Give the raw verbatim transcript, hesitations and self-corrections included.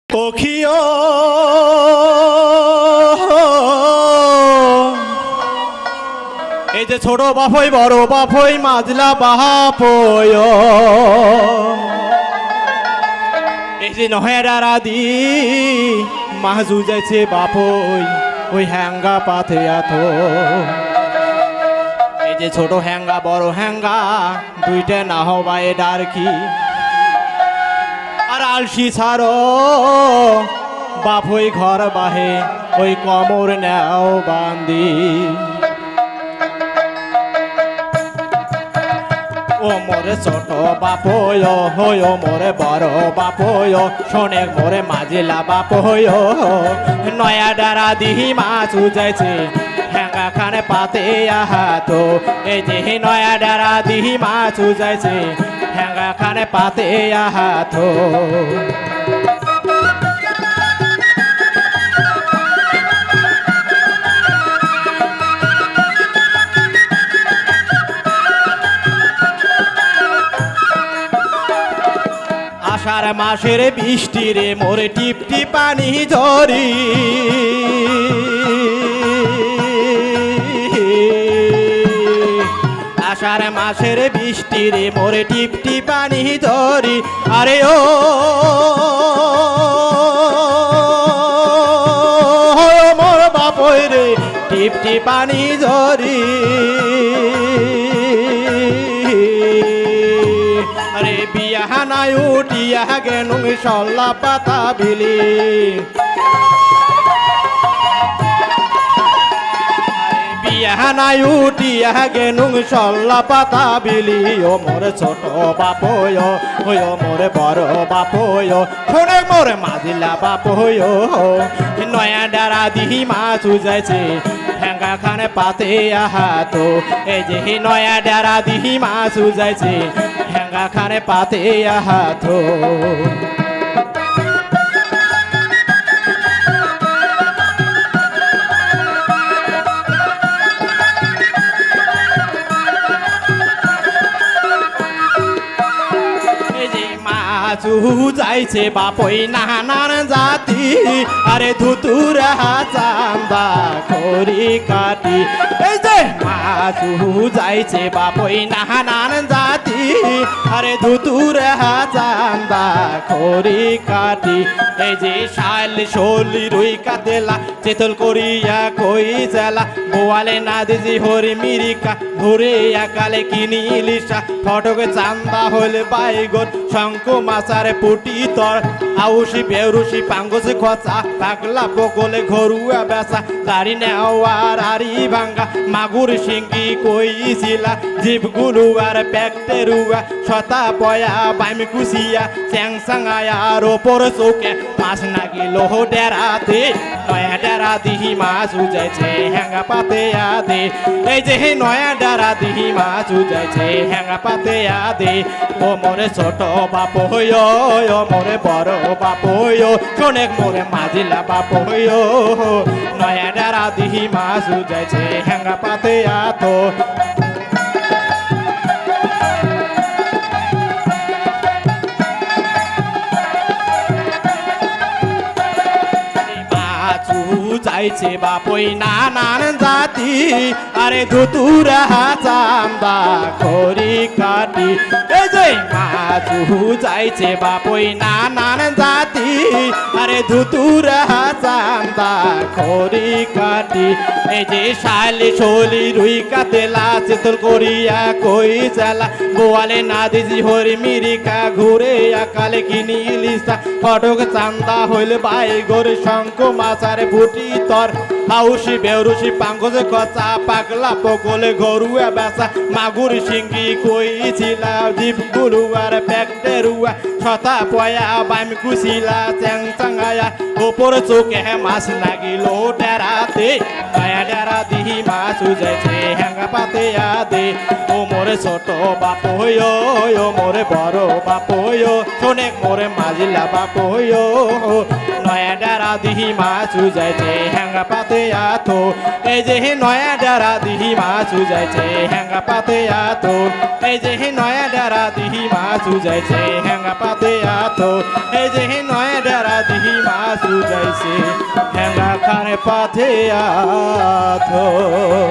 পখিও এই যে ছোট বাপই বড় বাপই মাজলা বাপয় এই যে নহেরা রাদি মাহজু যাইছে বাপই ওই হ্যাঙ্গা পাথে আথ এই যে ছোট হ্যাঙ্গা বড় হ্যাঙ্গা দুইটা না হবায় ডারকি আর আলসি ছাড়ো বাপই ঘর বাহে ওই কমর নাও বান্দি ও মোরে ছোট বাপয় হই ও মোরে বড় বাপয় শোনে মোরে মাঝিলা বাপয় নয়া ডারা দিহি মাছ উজাইছে হ্যাঙ্গা খানে পাতে আহাত এই যে নয়া ডারা দিহি মাছ উজাইছে হ্যাঙ্গা খানে পাতে আহাত আষাঢ় মাসের বৃষ্টি রে মোরে টিপটি পানি ঝরি আষাঢ় মাসের বৃষ্টি রে মোরে টিপটি পানি ঝরি আরে ও মোর বাপই রে টিপটি পানি ঝরি আরে বিয়া নাই উঠিয়া গেনু সল্লা পাতা বিলি বিয়া নাই উঠিয়া গেনু সল্লা পাতা বিলি ও মোরে ছোট বাপয় ওই ও মোরে বড় বাপয় শোনে মোরে মাঝিলা বাপয় নয়া ডারা দিহি মাছ উজাইছে হ্যাঙ্গা খানে পাতে আহাত এই যে নয়া ডারা দিহি মাছ উজাইছে হ্যাঙ্গা খানে পাতে আহাত মাছু যাইছে বাপই নানান জাতি আরে ধুতুরা চান্দা করি কাটি এই যে মাছু যাইছে বাপই নানান জাতি আরে ধুতুরা চান্দা করি কাটি এই যে শাল শোলি রুই কাতেলা চেতল করিয়া কই জেলা বোয়ালে না দিজি হরি মিরিকা ধরে একালে কিনি ইলিশা ফটকে চান্দা হলে বাইগন শঙ্খ মাছারে পুটি তর আউসি বেউরুসি পাঙ্গসি খচা পাগলা বগলে ঘরুয়া বেসা দাড়ি নেওয়ার আরি ভাঙ্গা মাগুর সিঙ্গি কইছিলা জীবগুলো আর প্যাকটেরুয়া শতা পয়া বাইমি কুসিয়া চ্যাং সাঙ্গায়ার ওপর চোখে মাছ নাগিল ডেরাতে নয়া ডেরা দিহি মাছ উজাইছে হ্যাঙ্গা পাতে আদে এই যে নয়া ডেরা দিহি মাছ উজাইছে হ্যাঙ্গা পাতে আদে ও মোরে ছোট বাপ হইয় ও মোরে বড় বাপ হইয় শোনে মোরে মাঝিলা বাপ হইয় নয়া ডেরা দিহি মাছ উজাইছে হ্যাঙ্গা পাতে আত যাইছে বাপই নানান জাতি আরে ধুতুরা চান্দা করি কাটি এই যে মাছু যাইছে বাপই নানান জাতি আরে ধুতুরা চান্দা করি কাটি এই যে শালি শোলি রুই কাতেলা চেতল করিয়া কই জেলা বোয়ালে না দিজি হরি মিরিকা ঘুরে আকালে কিনি ইলিশা ফটক চান্দা হইলে বাই গরে শঙ্খ মাছারে ফুটি তর আউসি বেউরুসি পাঙ্গসে খচা পাগলা পকলে ঘরুয়া বেসা মাগুর সিঙ্গি কইছিলা জীবগুলো আর প্যাকটেরুয়া ছতা পয়া বাইমি কুসিলা চ্যাং চাঙ্গায়া ওপর চোখে মাছ লাগিল ডেরাতে নয়া ডেরা দিহি মাছ উজাইছে হ্যাঙ্গা পাতে আদে ও মোরে ছোট বাপ হইয় ও মোরে বড় বাপ হইয় শোনে মোরে মাঝিলা বাপ হইয় নয়া ডেরা ডেরা দিহি মাছু যাইছে হ্যাঙ্গা পাতে আতো এই যে নয়া ডেরা দিহি মাছু যাইছে হ্যাঙ্গা পাতে আতো এই যে নয়া ডেরা দিহি মাছু যাইছে হ্যাঙ্গা পাতে আতো এই যে নয়া ডেরা দিহি মাছু যাইছে হ্যাঙ্গা খানে পাতে আতো